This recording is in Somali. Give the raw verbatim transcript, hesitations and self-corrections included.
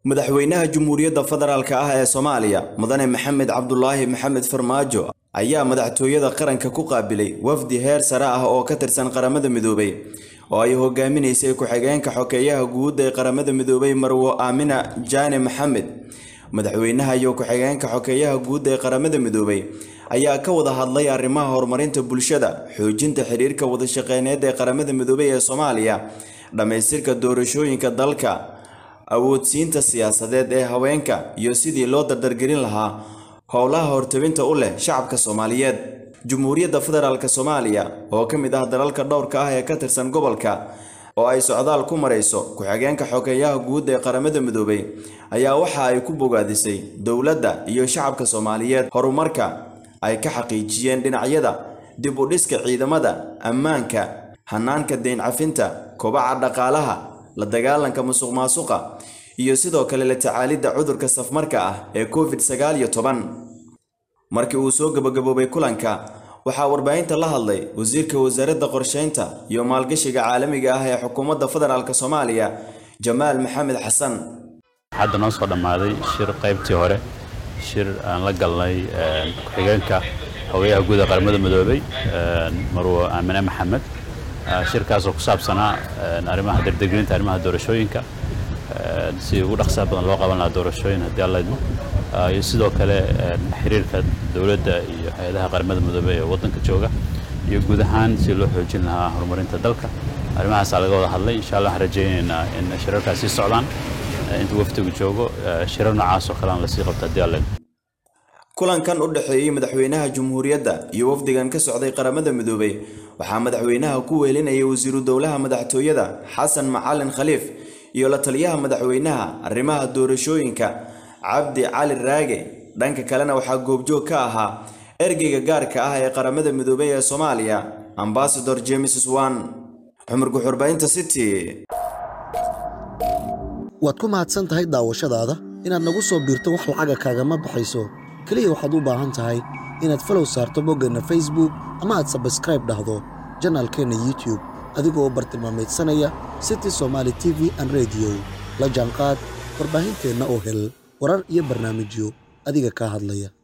madaxweynaha Jamhuuriyadda Federaalka ah ee Soomaaliya Mudane Maxamed Cabdullaahi Maxamed Farmaajo ayaa madaxtooyada qaranka ku qaabilay wafdi heer sare ah oo ka tirsan qaramada midoobay oo ay hogaaminaysay ku-xigeenka xogeeyaha guud ee qaramada midoobay Marwo Aamina Jaane Maxamed. madaxweynaha iyo ku-xigeenka xogeeyaha guud ee qaramada midoobay ayaa ka wada hadlay arrimaha horumarinta bulshada, xoojinta xiriirka wada shaqeyneed ee qaramada midoobay ee Soomaaliya, dhamaystirka doorashooyinka dalka, awoodsiinta siyaasadeed ee haweenka iyo sidii loo dardargelin lahaa howlaha hortebinta u leh shacabka Soomaaliyeed. Jamhuuriyadda Federaalka Soomaaliya oo ka mid ah dalalka dhowrka ah ee ka tirsan gobolka oo ay socdaal ku marayso ku-xigeenka xogeeyaha guud ee qaramada midoobay ayaa waxa ay ku bogaadisay dowladda iyo shacabka Soomaaliyeed horumarka ay ka xaqiijiyeen dhinacyada dib u dhiska ciidamada ammaanka, hanaanka deyn cafinta, kobaca dhaqaalaha, la dagaalanka musuqmaasuqa iyo sidoo kale la tacaalidda cudurka safmarka ah ee covid sagaal iyo toban. markii uu soo gabagaboobay kulanka waxaa warbaahinta la hadlay wasiirka wasaaradda qorsheynta iyo maalgashiga caalamiga ah ee xukuumadda federaalka Soomaaliya Jamaal Maxamed Xasan. hadda noo soo dhamaaday shir qaybtii hore shir aan la galnay ku-xigeenka xogeeyaha guud ee qaramada midoobay Marwo Aamina Maxamed. shirkaas oo ku saabsanaa arrimaha dardargelinta arrimaha doorashooyinka si ugu dhaqsaha badan loo qaban lahaa doorashooyin haddii alla idmo, iyo sidoo kale xiriirka dowladda iyo hay'adaha qaramada midoobay ee waddanka jooga iyo guud ahaan si loo xoojin lahaa horumarinta dalka. arrimahaas laga wada hadlay. insha Allah waxaan rajaynaynaa in shirarkaas sii socdaan inta wafdigu joogo, shirar noocaas oo kale aan la sii qabto haddii alla idmo. kulankan u dhaxeeyay madaxweynaha Jamhuuriyadda iyo wafdigan ka socday qaramada midoobay waxaa madaxweynaha ku weelinayay wasiiru dowlaha madaxtooyada Xasan Macalin Khaliif iyo la taliyaha madaxweynaha arrimaha doorashooyinka Cabdi Cali Raage. dhanka kalena waxaa goobjoog ka ahaa ergeyga gaarka ah ee qaramada midoobay ee Soomaaliya Ambassador James Swan. Cumar Guxurbaynta City. waad ku mahadsan tahay daawashadaada. inaad nagu soo biirto wax lacaga kaagama baxayso, kaliya waxaad u baahan tahay inaad follow saarto boggeenna Facebook ama aad subscribe dhahdo janaalkeena YouTube adigoo bartilmaameedsanaya City Somali T V and Radio. la jaanqaad warbaahinteena oo hel warar iyo barnaamijyo adiga ka hadlaya.